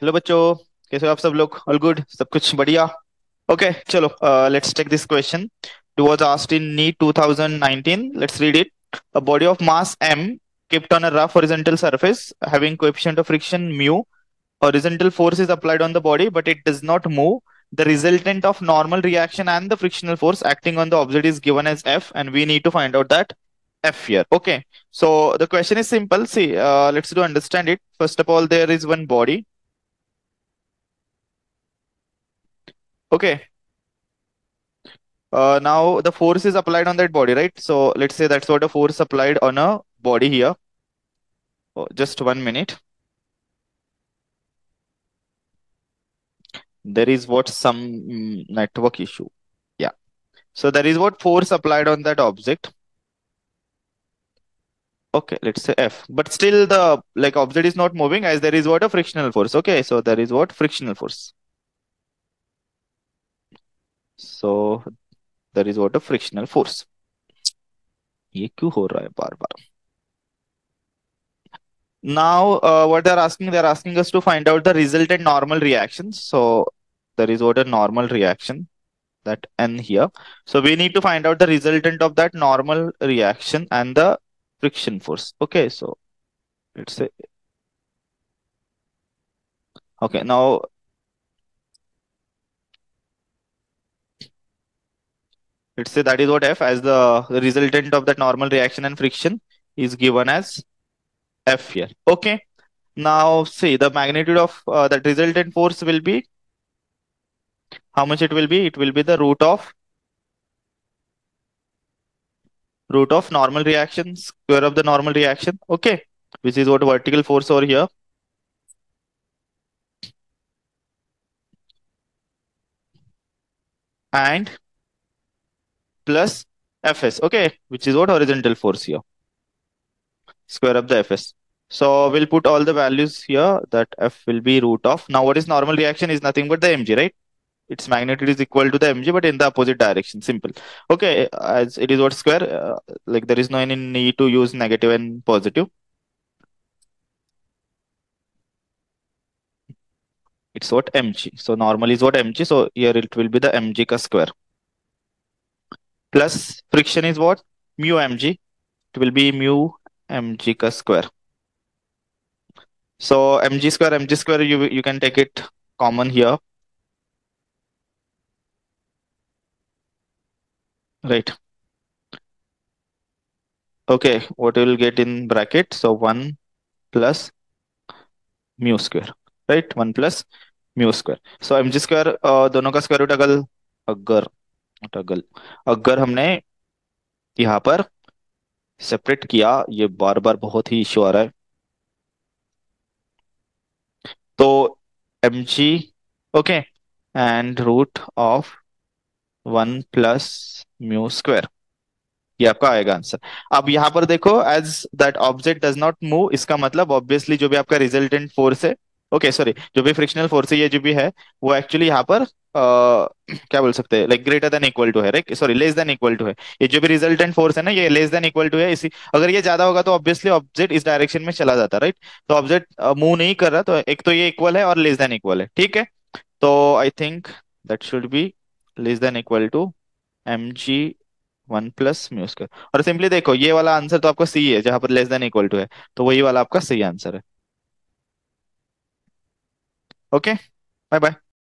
Hello बच्चों। कैसे हो आप सब लोग? ऑल गुड, सब कुछ बढ़िया। ओके चलो, let's take this question. It was asked in NEET 2019. Let's read it. A body of mass m kept on a rough horizontal surface having coefficient of friction mu. Horizontal force is applied on the body but it does not move. The resultant of normal reaction and the frictional force acting on the object is given as F, and we need to find out that F here. Okay, so the question is simple. See, let's do understand it. First of all, there is one body. Okay. Now the force is applied on that body, right? So let's say that's what a force applied on a body here. Oh, just 1 minute. There is what some network issue. Yeah. So there is what force applied on that object. Okay, let's say F. But still the like object is not moving as there is what a frictional force. Okay, so there is what frictional force. So there is what a frictional force. ये क्यों हो रहा है बार बार? Now, what they're asking us to find out the resultant normal reactions. So there is what a normal reaction, that N here. So we need to find out the resultant of that normal reaction and the friction force. Okay, so let's say, okay, now let's say that is what F, as the resultant of that normal reaction and friction is given as F here. Okay, now see the magnitude of that resultant force will be how much it will be? It will be the root of normal reaction, square of the normal reaction. Okay, which is what vertical force over here, and plus Fs. Okay, which is what horizontal force here, square of the Fs. So we'll put all the values here. That F will be root of. Now what is normal reaction is nothing but the mg, right? Its magnitude is equal to the mg, but in the opposite direction. Simple. Okay, as it is what square, like there is no any need to use negative and positive. It's what mg. So normal is what mg. So here it will be the mg ka square. Plus friction is what? Mu mg. It will be mu mg ka square. So mg square, you can take it common here, right? Okay, what you will get in bracket? So 1 plus mu square, right? 1 plus mu square. So mg square, दोनों का square root अगर अगर अगर हमने यहाँ पर separate किया, ये बार बार बहुत ही इश्यू आ रहा है। तो mg, okay, and root of 1 plus mu square, ये आपका आएगा आंसर। अब यहाँ पर देखो, as that object does not move, इसका मतलब ऑब्वियसली जो भी आपका रिजल्टेंट फोर्स है, ओके सॉरी, जो भी फ्रिक्शनल फोर्स है ये जो भी है, वो एक्चुअली यहाँ पर क्या बोल सकते हैं, like greater than equal to है, right? Sorry, less than equal to है। ये जो भी रिजल्टेंट फोर्स है ना, ये लेस देन इक्वल टू है। इसी अगर ये ज्यादा होगा तो ऑब्वियसली ऑब्जेक्ट इस डायरेक्शन में चला जाता, राइट? तो ऑब्जेक्ट मूव नहीं कर रहा, तो एक तो ये इक्वल है और लेस देन इक्वल है, ठीक है? तो I think that should be less than equal to mg 1 plus mu square. और सिंपली देखो, ये वाला आंसर तो आपका सी है, जहां पर लेस देन इक्वल टू है, तो वही वाला आपका सही आंसर है। Okay, bye bye.